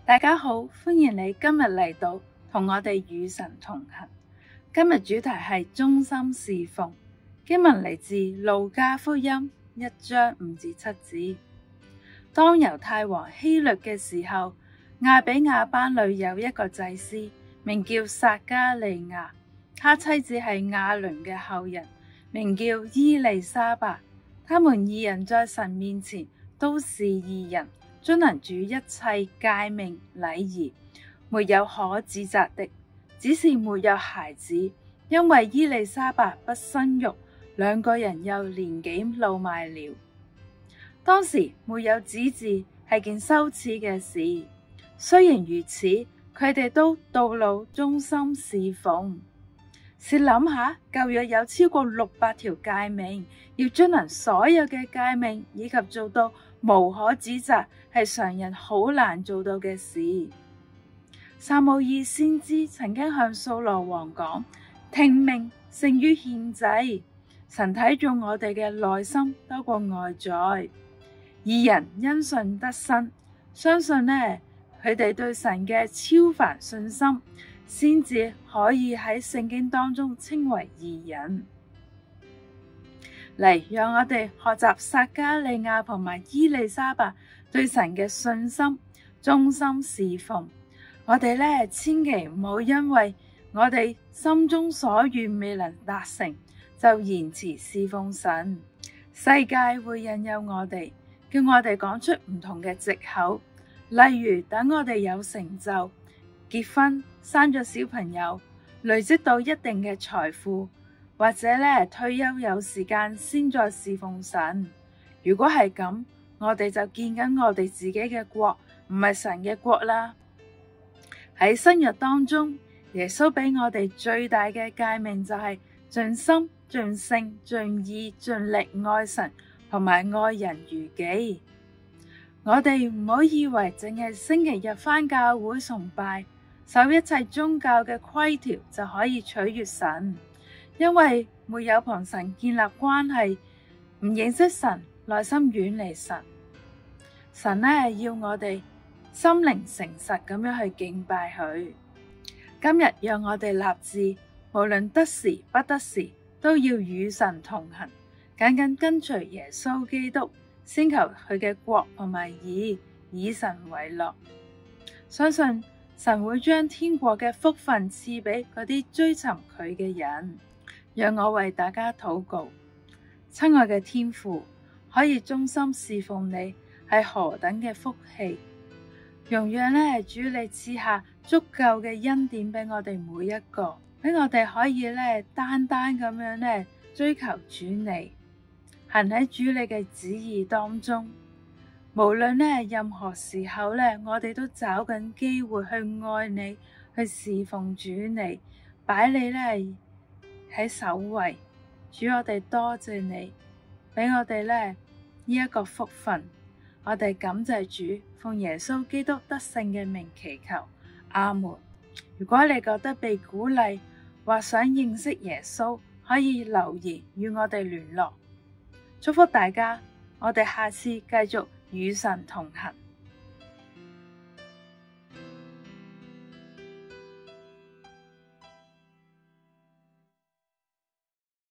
大家好，歡迎你今日嚟到同我哋與神同行。今日主題係忠心事奉，經文嚟自路加福音1章5至7節。當猶太王希律嘅時候，亞比亞班裏有一個祭司，名叫撒迦利亞，他妻子係亞倫嘅後人，名叫伊利沙伯。他們二人在神面前都是義人，遵行主一切誡命禮儀，沒有可指責的，只是沒有孩子，因為伊利沙伯不生育，兩個人又年紀老邁了。當時沒有子嗣係件羞恥嘅事，雖然如此，佢哋都到老忠心事奉。試諗下，舊約有超過600條誡命，要遵行所有嘅誡命以及做到無可指責，係常人好難做到嘅事。撒母耳先知曾經向掃羅王講：聽命勝於獻祭。神睇重我哋嘅內心多過外在。義人因信得生，相信佢哋對神嘅超凡信心，先至可以喺聖經當中稱為義人。嚟，讓我哋學習撒迦利亞同埋伊利沙伯對神嘅信心、忠心事奉。我哋千祈唔好因為我哋心中所願未能達成，就延遲事奉神。世界會引誘我哋，叫我哋講出唔同嘅藉口，例如等我哋有成就、結婚、生咗小朋友、累積到一定嘅財富，或者退休有時間先再侍奉神。如果係咁，我哋就建緊我哋自己嘅國，唔係神嘅國啦。喺新約當中，耶穌俾我哋最大嘅誡命就係盡心、盡性、盡意、盡力愛神同埋愛人如己。我哋唔好以為淨係星期日返教會崇拜，守一切宗教嘅規條就可以取悅神，因為沒有同神建立關係，唔認識神，內心遠離神。神要我哋心靈誠實咁樣去敬拜佢。今日讓我哋立志，無論得時不得時，都要與神同行，緊緊跟隨耶穌基督，先求佢嘅國同埋義，以神為樂。相信神會將天國嘅福分賜俾嗰啲追尋佢嘅人。讓我為大家禱告。親愛嘅天父，可以忠心侍奉你係何等嘅福氣，容讓主你賜下足夠嘅恩典俾我哋每一個，俾我哋可以單單咁樣追求主你，行喺主你嘅旨意當中。無論任何時候我哋都找緊機會去愛你，去侍奉主你，擺你喺首位。主，我哋多謝你俾我哋呢一個福分。我哋感謝主，奉耶穌基督得勝嘅名祈求，阿門。如果你覺得被鼓勵或想認識耶穌，可以留言與我哋聯絡。祝福大家，我哋下次繼續與神同行。